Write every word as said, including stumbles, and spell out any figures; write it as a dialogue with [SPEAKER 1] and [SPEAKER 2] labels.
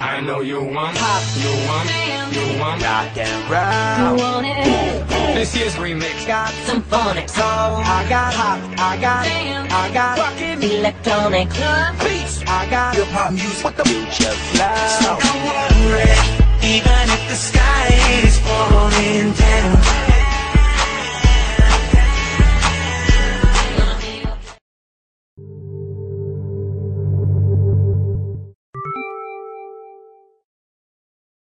[SPEAKER 1] I know you want pop, you want, you want rock and
[SPEAKER 2] You
[SPEAKER 1] roll.
[SPEAKER 2] want it?
[SPEAKER 1] This year's remix
[SPEAKER 2] Got some phonic soul. I got hop, I got I got fucking electronic beats. I got hip hop music with the future flow.
[SPEAKER 3] So don't worry, even if the sky is falling down.